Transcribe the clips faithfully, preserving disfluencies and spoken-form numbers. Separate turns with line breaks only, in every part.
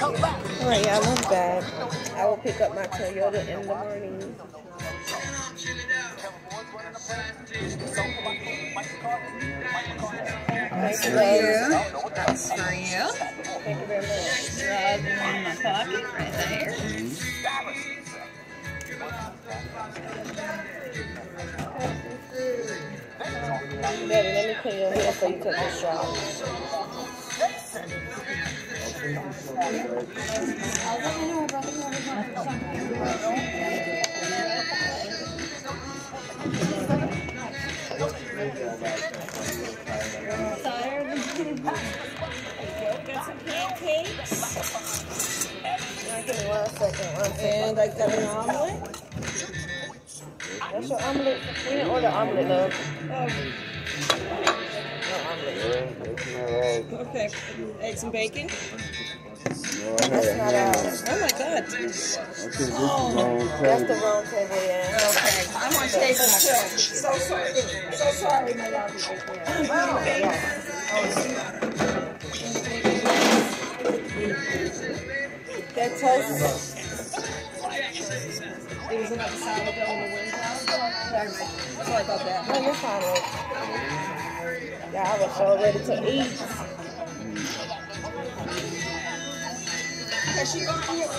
Alright, y'all, I'm back. I will pick up my Toyota in the morning.
That's for you. That's for you.
Thank you very much.
Grab them in my pocket right there.
Daddy, let me clean your hair so you can take a shower.
Got some pancakes.
Give me one second, one second.
And I got an omelet.
What's your omelet? We didn't order omelet, love.
Oh.
No omelet.
Okay. Eggs and bacon.
That's not ours.
Oh my God.
Oh, that's the wrong table, yeah.
Okay. I'm on table two. So sorry. So sorry, my love.
That toast.
There was another sourdough in the window. Sorry about that.
No, you're fine, love. Yeah, I was so ready to eat.
Has she gone here?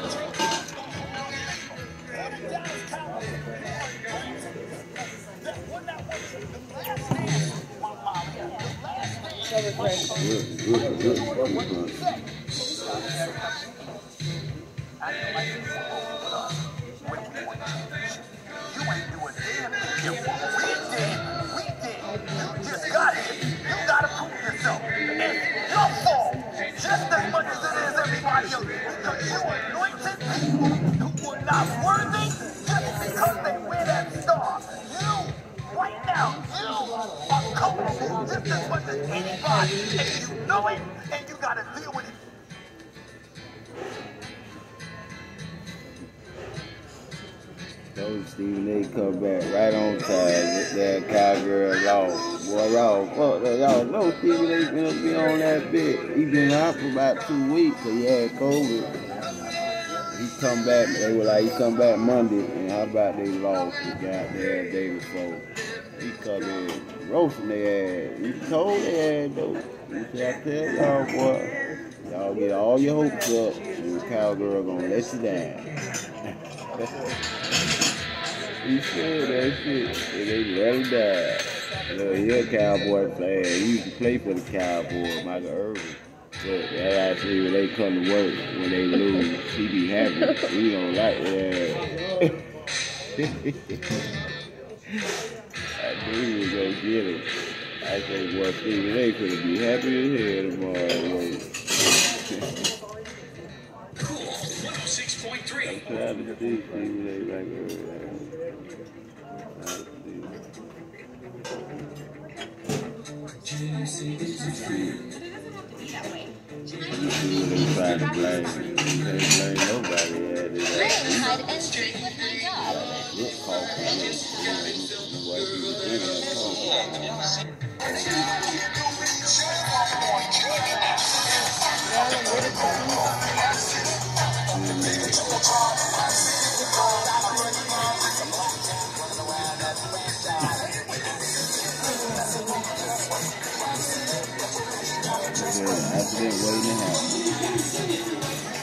Just as much as it is everybody else, because you anointed people who were not worthy just because they wear that star. You, right now, you are culpable just as much as anybody, and you know it, and you gotta deal with it.
Those Stephen A. come back right on time with that cowgirl law. Boy, y'all, fuck that. Y'all know Stephen A. gonna be on that bit. He been out for about two weeks because he had COVID. He come back, they were like, he come back Monday, and how about they lost the goddamn day before? He come in roasting their ass. He told their ass, though. He said, I tell y'all, boy, y'all get all your hopes up, and the cowgirl gonna let you down. He said that shit, and they let him die. You know, he a Cowboy fan. He used to play for the Cowboys, Michael Irvin. But that's actually when they come to work, when they lose, he be happy. He don't like that. I knew he was gonna get him. I said, boy, Stephen A. could be happy as hell tomorrow.
six point three.
I'm trying to see Stephen A. like her. They try to blame. You can't blame nobody. Yeah, they
Hide and drink with my dog.
Look, coffee. White people drink that coffee. Accident waiting to happen.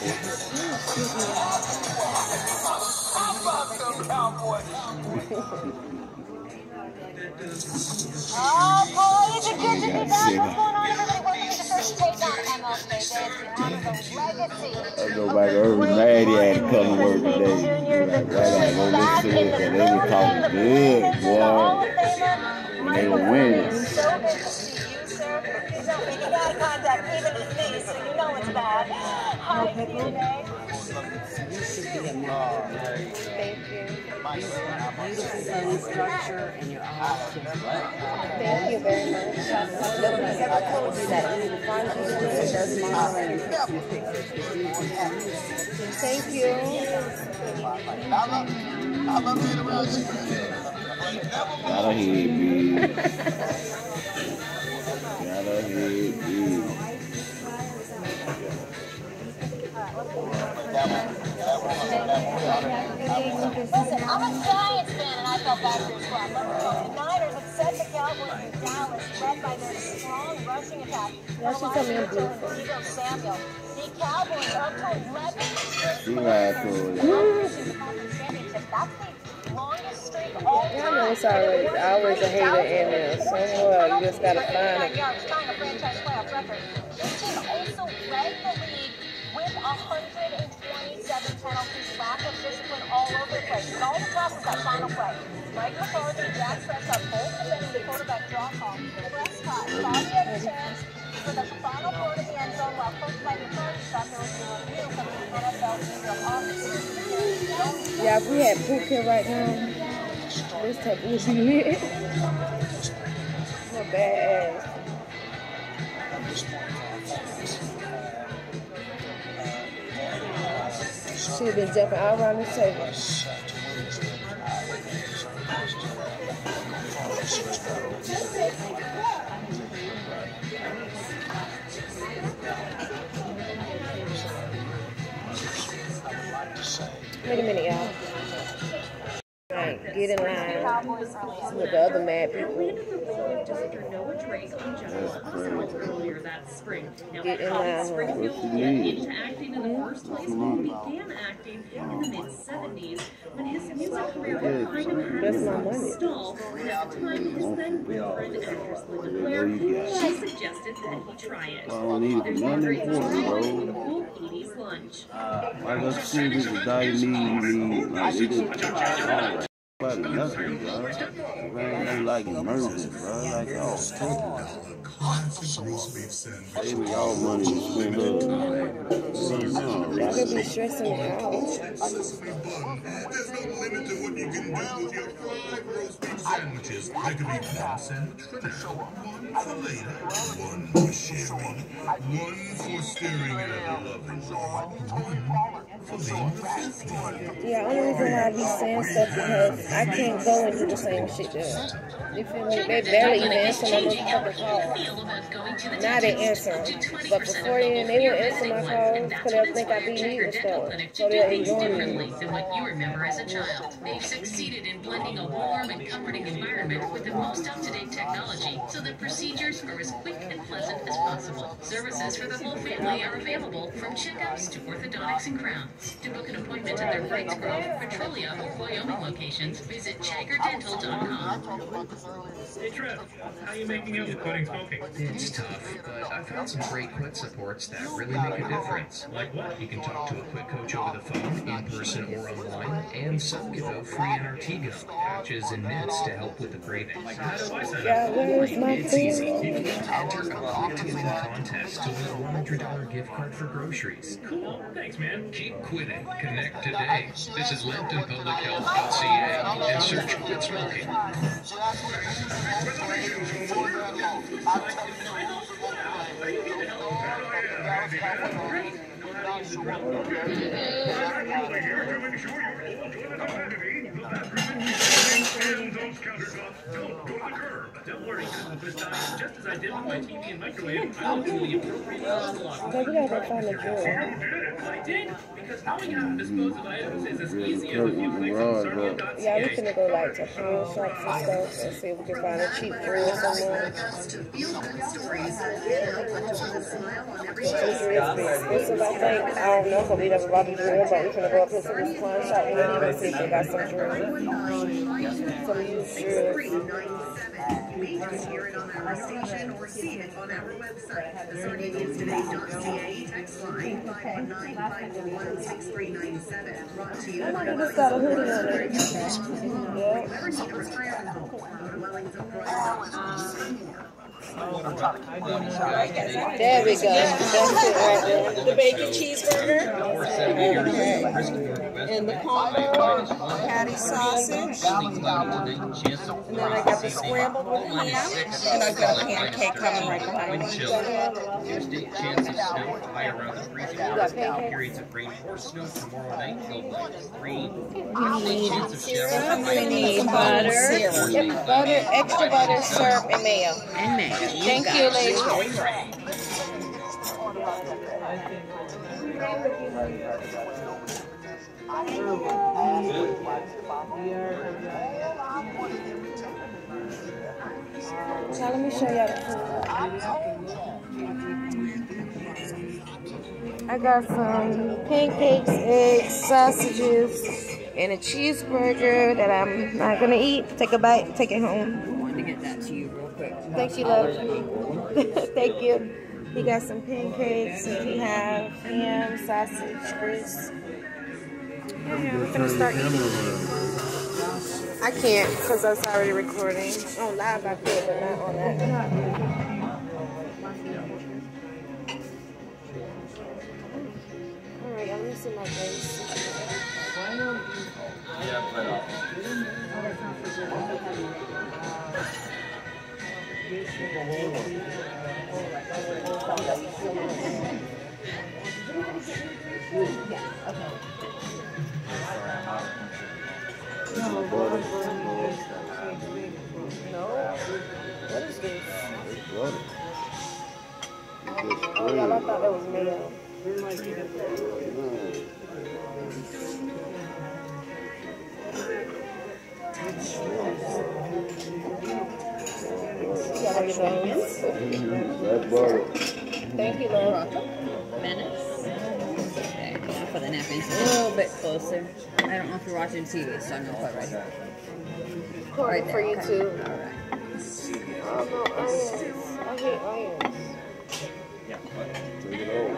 Oh boy, is it good to be back? What's going on, everybody? Welcome to the first take on M L K Day. It's the Legacy.
I go back over mad he had to come to work today. Like, right, I go listen to it, and they were talking good, boy. And they were winning.
So good to see you, sir. You know, you got contact even with me, so you know it's bad. How are you today?
You should be a model.
Thank you.
Beautiful bone structure and your eyes just
Thank you very much. Nobody's ever told you that you find you to do it does not. Thank you.
I love being around you.
Gotta hear me. Gotta hear me.
Listen, I'm a Giants fan, and I felt bad for your squad. The Niners upset the Cowboys in Dallas, led by their strong rushing attack.
Now she told me I'm beautiful.
Deebo Samuel. The Cowboys up to eleven
She lied to her.
championship. That's the longest streak all time.
I know it's always always a hater in there somewhere. You just gotta find it.
Yards, tying a franchise playoff record. This team also led the league with one hundred twenty-seven penalties, lack of discipline all over the place. And all the talk was that final play. Mike McCarthy and Dak Prescott both defending the quarterback draw call. Prescott thought he had a chance for the final throw to the end zone, while Coach Mike McCarthy thought there was a review from the N F L video officer.
Yeah, if we had Pook here right now, this type would be lit. Not bad ass. She have been jumping all around the table. Wait a minute, y'all. Right, get in line with the other mad people.
Earlier that spring. Now,
Get in line.
Springfield
What's the
began
need?
into acting in the first place. Began acting in the mid seventies when his music career kind of had
That's
this
my money.
stall. And at the time, his then girlfriend, actress Linda Blair, she suggested that he try it.
I don't need it.
There's
None
one
of
great
them
story
bro.
in the whole eighties lunch.
Like I said, this is diabetes, need, like, they just, alright. But nothing, bro. Man, they like immersion, bro. Like, oh, baby, all money is spent up.
Y'all could be stressing me out.
There's no limit to what you can do with your five roast beef sandwiches. There could be one sandwich for now, one for later, one for sharing, one for staring at a lovely one for being fifty.
Yeah, only reason why I be saying stuff because I can't go and do the same shit there. You feel me? They barely even answer my motherfucking calls. Now they answer them. But before then, they would answer my calls because they'll think I be needing stuff. So they'll ignore me.
Than what you remember as a child. They've succeeded in blending a warm and comforting environment with the most up-to-date technology so that procedures are as quick and pleasant as possible. Services for the whole family are available from checkups to orthodontics and crowns. To book an appointment at their Brights Grove, Petrolia, or Wyoming locations, visit Jagger Dental dot com.
Hey Trev, how are you making out with quitting smoking?
It's tough, but I found some great quit supports that really make a difference.
Like what?
You can talk to a quit coach over the phone, in person or online, and some give out free N R T gum, patches, and nits to help with the cravings.
How do I sign
Yeah,
up?
where's my
It's easy.
food?
You can enter a quick to win contest to win a one hundred dollar gift card for groceries.
Cool. Thanks, man.
Keep quitting. Connect today. Visit Lambton Public Health dot C A and search quit smoking.
Don't go to the curb. Don't worry, this time, just as I did with my T V and microwave, I will do the appropriate unlock.
Baby, you gotta find a drawer.
I did, because knowing how to dispose of items is as easy as a few clicks on Sarnia dot C A.
Yeah, we finna go like to pawn shops and stuff and see if we can find a cheap drill somewhere. It's about I think, I don't know if we never bought a drill, but we finna go up here to this pawn shop and even see if they got some drills. Some used drills.
You may just hear it on our station or see it on our website, the sarnia news today dot C A. Text line five one nine, five four one, six three nine seven. Brought to you by
I just got a hoodie on it. Yeah.
Remember, keep us traveling. Go to Wellington Broad dot com.
There we go. That's it right there.
The bacon cheeseburger and the combo patty sausage. And then I got the scrambled with ham, and I've got a pancake coming right behind me.
Tuesday, chance of snow, high around the freezing mark. Periods of rain or snow tomorrow night, low by three. Tuesday, chance of shower.
We need butter.
Yep, butter, extra butter, syrup, and mayo.
And mayo.
Thank you, ladies. Now let me show y'all the food. I got some pancakes, eggs, sausages, and a cheeseburger that I'm not gonna eat. Take a bite, take it home.
I wanted to get that to you real quick.
Thank you, love. Thank you. He got some pancakes, and he have ham, sausage, grits. Yeah, we're gonna start eating. I can't because I was already recording. On live I could, but not on that. Alright, I'm using my face. No. What is this?
Water.
Oh, y'all, I thought that was mayo. You got everything.
That's butter.
Thank you, love.
Minutes. Okay, now for the napkins. A little bit closer. I don't know if you're watching T V, so I'm gonna put right there.
Right for you
okay.
too.
Alright.
Oh no, onions. I hate onions.
Take it over.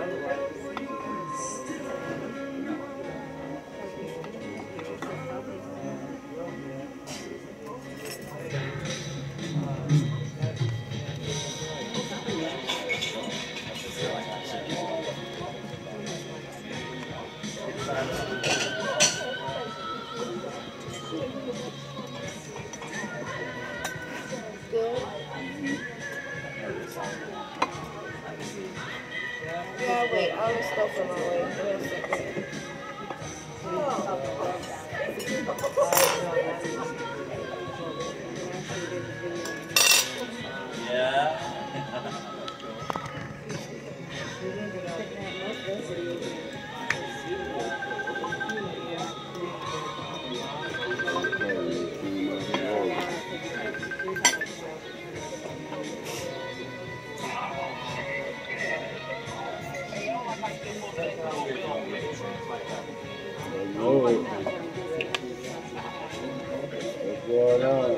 Good. Yeah, wait, all the stuff on my way. Wait a second.
Yeah.
Lord. What's going on?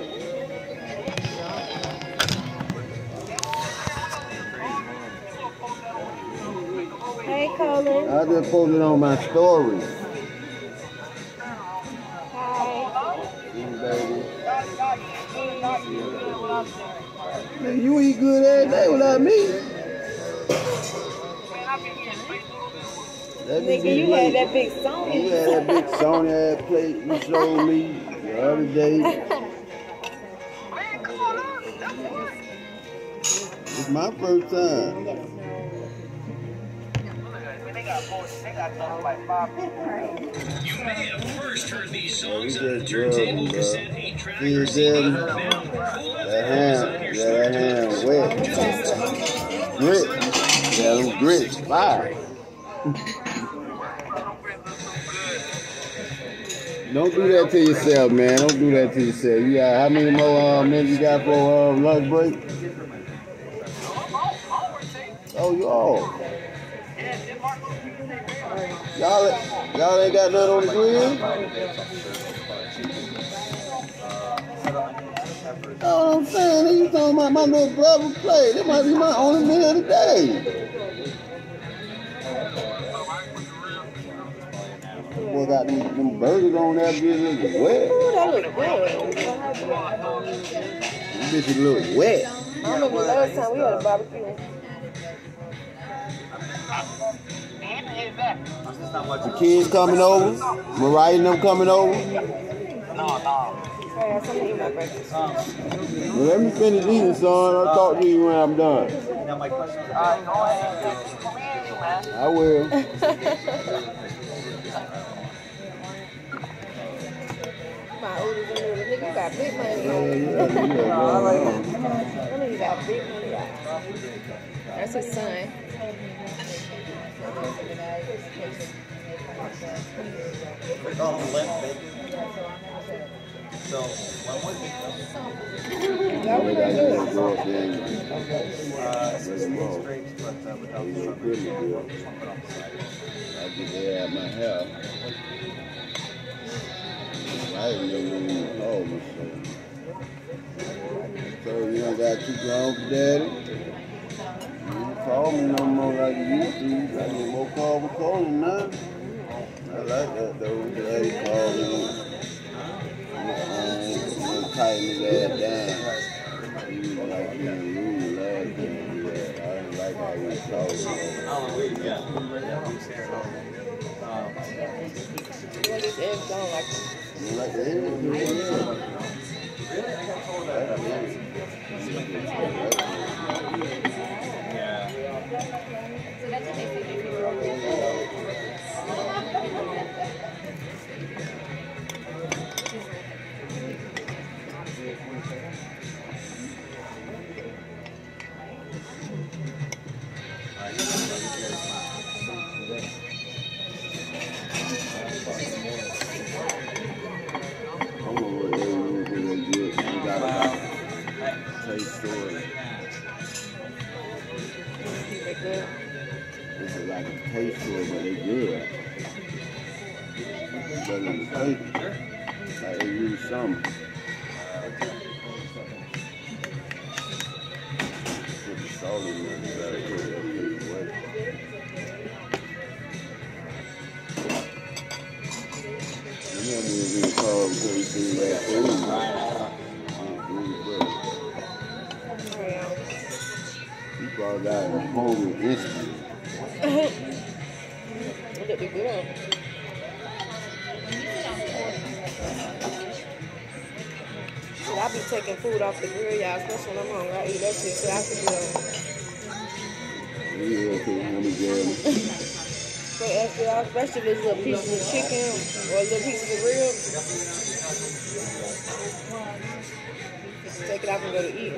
Hey, Colin.
I just posted on my story.
Hi.
Yeah, baby. Man, you eat good every day without me. That
Nigga,
big
you
plate.
had that big Sony.
You had that big Sony ass plate you showed me the other day. It's my first time.
You may have first heard these songs
Yeah,
on the
we just
turntable
drove,
cassette
bro.
eight track
See
or
it
C D
there?
or film.
That ham, yeah, that ham wet. Grit. Yeah, them grits, fire. Don't do that to yourself, man. Don't do that to yourself. You got how many more uh, minutes you got for uh, lunch break? Oh, you all. Y'all, y'all ain't got nothing on the grill? That's what I'm saying. You talking about my little brother play. That might be my only meal today. Boy got them, them burgers on that bitch looking wet.
Ooh, that look good.
Them bitches look wet.
I remember last time we had a barbecue.
The kids coming over. Mariah and them coming over.
Hey, I'm gonna eat my breakfast.
Well, let me finish eating, son. I'll talk to you when I'm done.
Now my question is,
I will.
My oldest and little nigga, you got big money.
Yeah, yeah, yeah.
That nigga got big money. That's his son.
Click on the left, baby. So, one more thing.
How we gonna do it?
Uh, sixteen scrapes, but uh, without the sugar.
I get that out my house. I didn't know when you called me, so. So you don't got too grown for daddy? You don't call me no more like you used to. You got no more call for calling now. I like that though. Daddy called me on the phone and tighten his ass down. He was like being rude last time. Yeah, I didn't like how he was talking.
Halloween, yeah.
What is it going like?
You like the end?
Yeah.
So that's what they figured.
It's like a taste to it, but they good. But in the taste, like they use some. Put the salt in there, you gotta put it up this way. You know me being called because you see that food. He brought out a whole instant.
Look be good. I be taking food off the grill, y'all, especially when I'm hungry. I eat that shit so I can do it.
Yeah, okay, honey, girl.
So after y'all, especially if it's little pieces of chicken or little pieces of ribs, take it out and go to eat.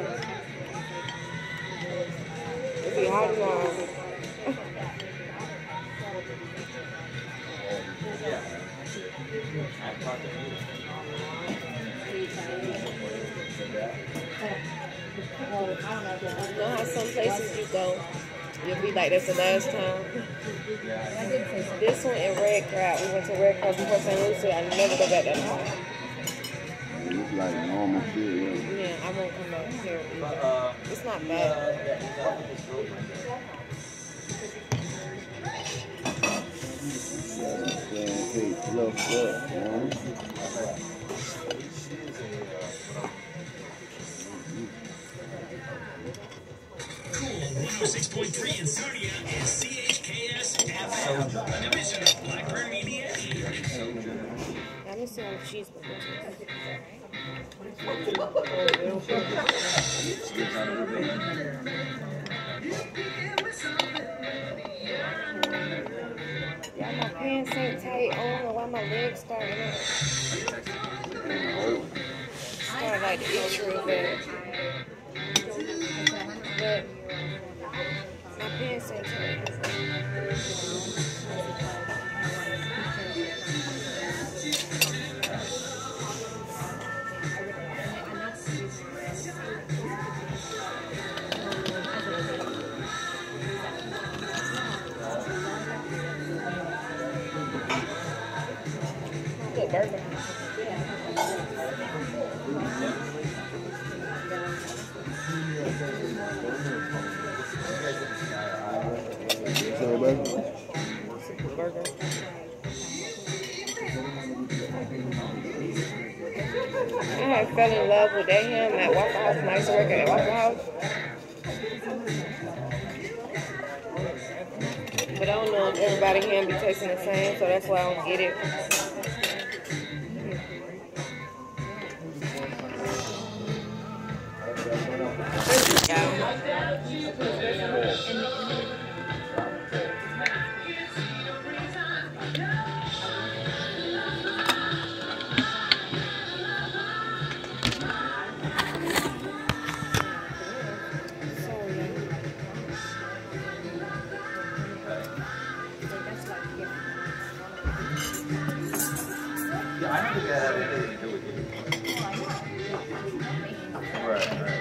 It'll be hot now. You know how some places you go, you'll be like, that's the last time. This one in Red Crab, we went to Red Crab before Saint Lucie. I never go back that time.
It's like normal shit, yeah.
Yeah, I won't come back here either. It's not bad.
Pancake fluffed up, man.
one oh six point three in Sarnia is C H K S F M, a division of Blackburn Media.
Let me see how the cheeseburger Yeah, my pants ain't tight. I don't know why my legs starting up. Started like the itch real bad. But my pants ain't tight. Good burger. Burger. I had fell in love with that ham at Waffle House when I used to work at Waffle House. But I don't know if everybody ham be tasting the same, so that's why I don't get it.
don't think that had anything to do with you. Right, right.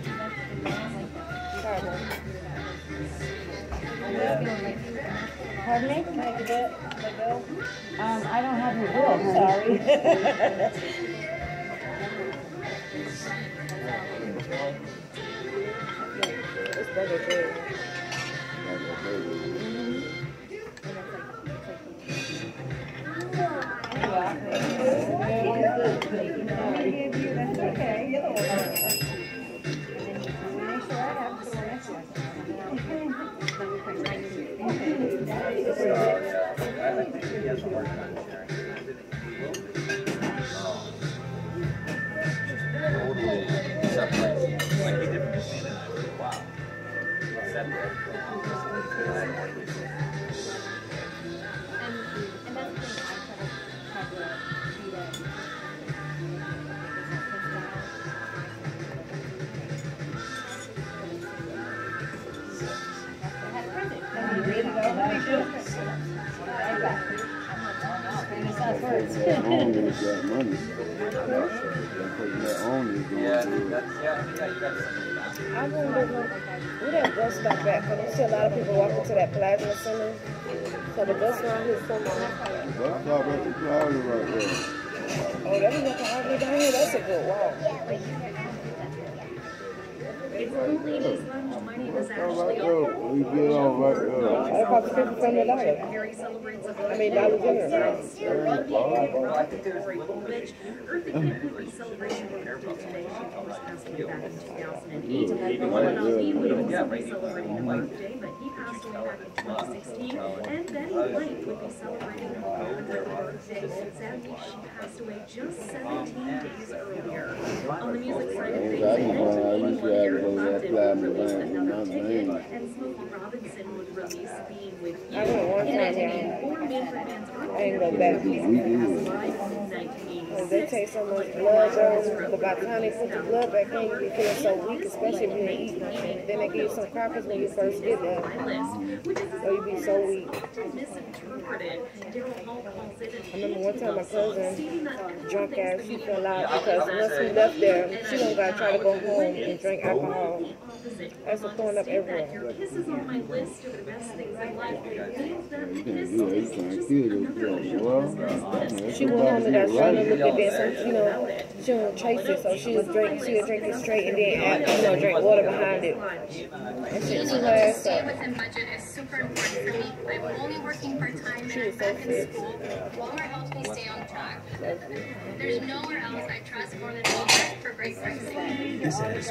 Pardon me? Can I get that? The bill? Um, I don't have your bill, sorry. It's burger good. That's okay.
That home gonna get money. That home is going
Yeah,
to
that's, yeah, yeah, you got something.
I wonder where that bus stop at, because I see a lot of people walking to that plasma center. So the bus around here somewhere.
Bus stop at the plaza right there.
Oh, that was like all the way down here. That's a good walk.
It's the ladies' lunch. My name is Ashley.
We get on right there.
I cost fifty from the dollar.
Harry celebrates a
I mean, dollars in it.
Earth Equity celebration birthday today. She was passed away back in two thousand eight. Muhammad Ali would also be celebrating her birthday, but he passed away back in twenty sixteen. And Betty White would be celebrating her one hundredth birthday. Sadly, she passed away just seventeen days earlier. On the music side of things, in nineteen eighty-one, Eric Clapton would release Another Ticket, and Smokey Robinson would release Being With You.
I went one
In
time,
nineteen
yeah.
eighty-four, Manfred Mann's
I ain't go back. Because they take so much blood, bro. But by the time they put the blood back in, you be feeling so weak, especially if you ain't eating. Then they give you some crackers when you first get there. So you be so weak. I remember one time my cousin, drunk ass, she fell out because once we left there, she don't gotta try to go home and drink alcohol. That's a throwing up everywhere.
Your kisses on my list are the best things in life. Means that
You
kiss
can't do that. You
is
can't
just
kill this
another
girl.
visual
Well,
She went home and got trying to look at that, so you know, she don't trace it, so she was drinking, she would drink it straight and then add, you know, drink water behind it. That shit too her ass
Stay
up.
within budget is super important for me. I'm only working part-time and I'm back in school. Walmart helps me stay on track. There's nowhere else I trust more than Walmart for great pricing.
This is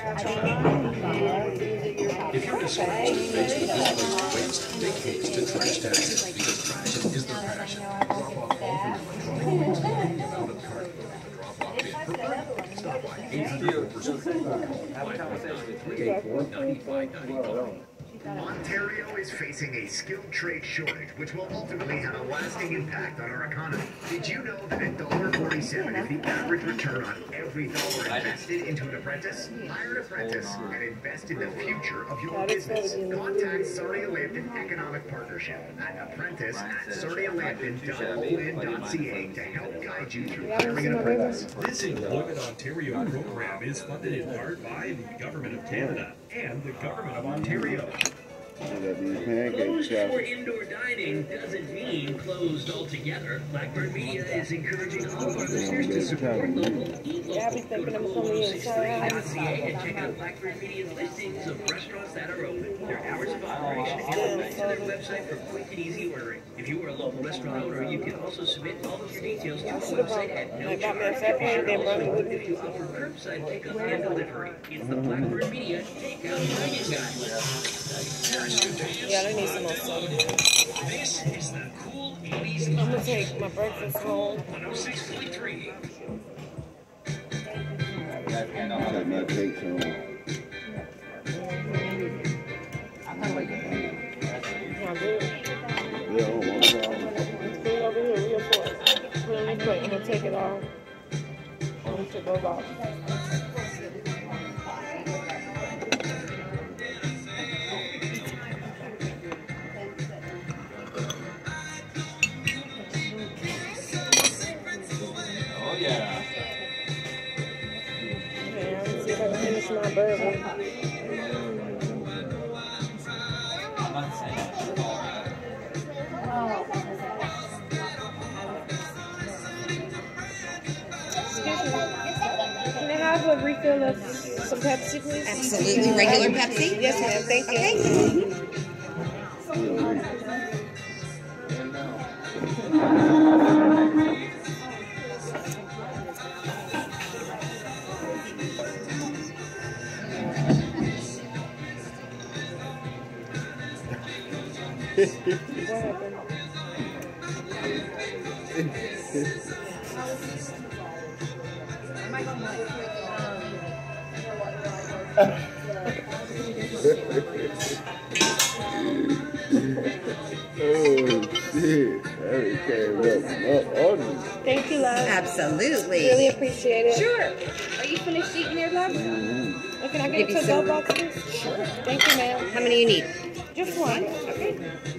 If you're discouraged and faced with this waste waste, make haste to Trash Taxes because trash is their passion. Drop off all of your electronics, the amount of cardboard to drop off in per person. Stop by eight hundred percent. three eight four, nine five nine five.
Ontario is facing a skilled trade shortage, which will ultimately have a lasting impact on our economy. Did you know that one dollar forty-seven is the average return on every dollar invested into an apprentice? Hire an apprentice and invest in the future of your business. Contact Sarnia Lambton Economic Partnership at apprentice at sarnia lambton dot o n dot c a to help guide you through hiring an apprentice.
This Employment Ontario program is funded in part by the Government of Canada and the Government of Ontario.
Closed for indoor dining doesn't mean closed altogether. Blackbird Media is encouraging all of our listeners to support local, eat local. Go to local six thirty dot c a and check out Blackbird Media's listings of restaurants that are open, their hours of operation, and a link to their website for quick and easy ordering. If you are a local restaurant owner, you can also submit all of your details to the website at no charge. Be sure also if you offer curbside pickup and delivery. It's the Blackbird Media Takeout Dining Guide.
Yeah, I need some more stuff.
This is the cool eighties.
I'm gonna take my breakfast home.
one oh six point three.
Take my cakes home.
Not good.
Yeah, oh, one problem.
It's good over here, real short. Really quick, I'm gonna take it off. I'm gonna take those off. bourbon. Can I have a refill of some Pepsi, please?
Absolutely. Regular Pepsi?
Yes, ma'am. Thank you.
Oh shit! That came up, up on me.
Thank you, love.
Absolutely.
Really appreciate it.
Sure.
Are you finished eating there, love?
Mm-hmm.
Oh, can I
Give
get
you
a to-go
some.
box, please? Sure. Thank you, ma'am.
How many you need?
Just one. Okay.